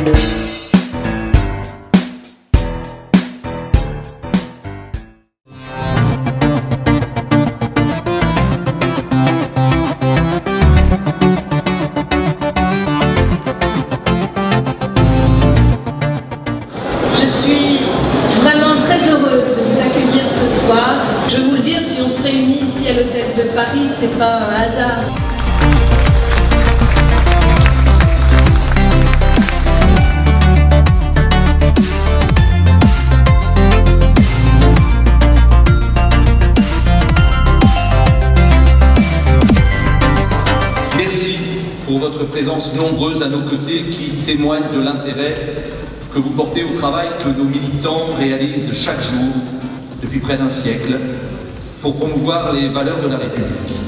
Je suis vraiment très heureuse de vous accueillir ce soir. Je veux vous le dire, si on se réunit ici à l'hôtel de Paris, c'est pas un hasard. Merci pour votre présence nombreuse à nos côtés qui témoigne de l'intérêt que vous portez au travail que nos militants réalisent chaque jour depuis près d'un siècle pour promouvoir les valeurs de la République.